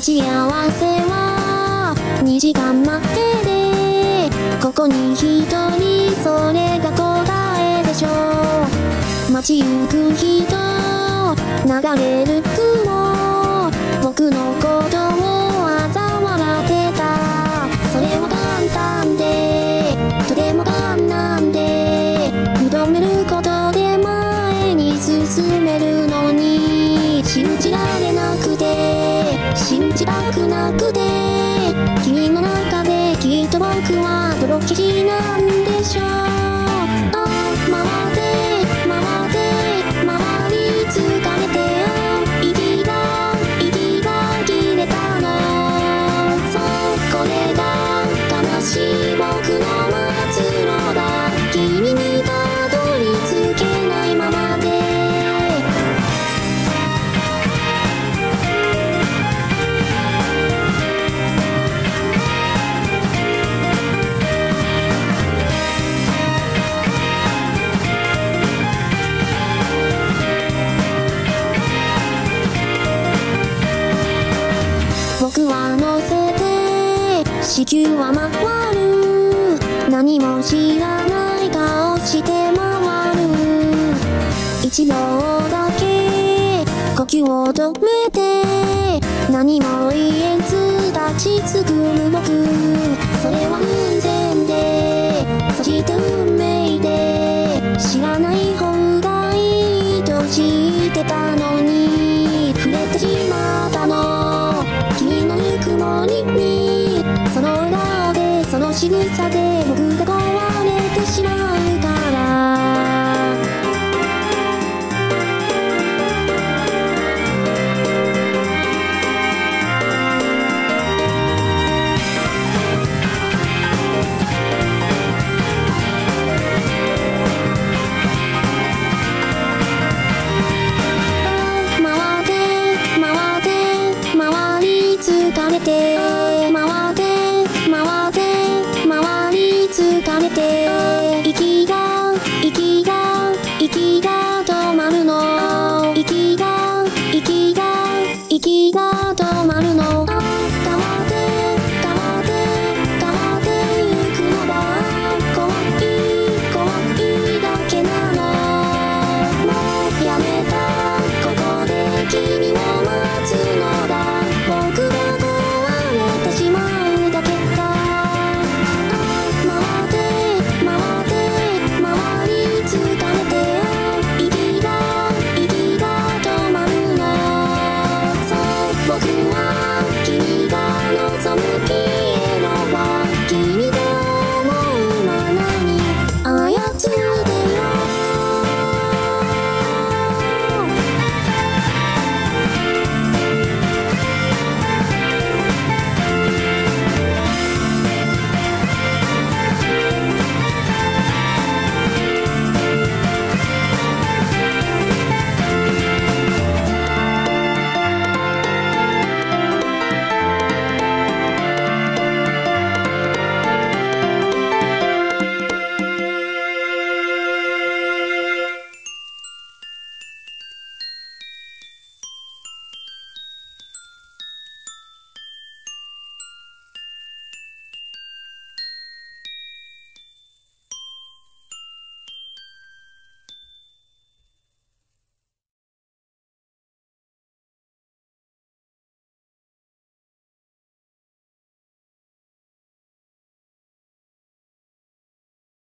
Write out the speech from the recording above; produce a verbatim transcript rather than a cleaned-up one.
ち合わせはにじかんまえで、ここに一人それが答えでしょう。街行く人、流れる雲、僕のことを嘲笑ってた。それは簡単でとても簡単で、認めることで前に進めるのに、信じられなくて信じたくなくて、君の中できっと僕は泥記事なんでしょう。ああ回って回って回り疲れて、息が息が切れたの。そうこれが悲しい僕の末路だ。君にたどり着けないままで。僕は乗せて地球は回る、何も知らない顔して回る。一秒だけ呼吸を止めて、何も言えず立ちすくむ僕。それは偶然で、そして運命で、知らない方がいいと知ってたのに触れてしまったの。君のぬくもりに、その笑顔でその仕草で僕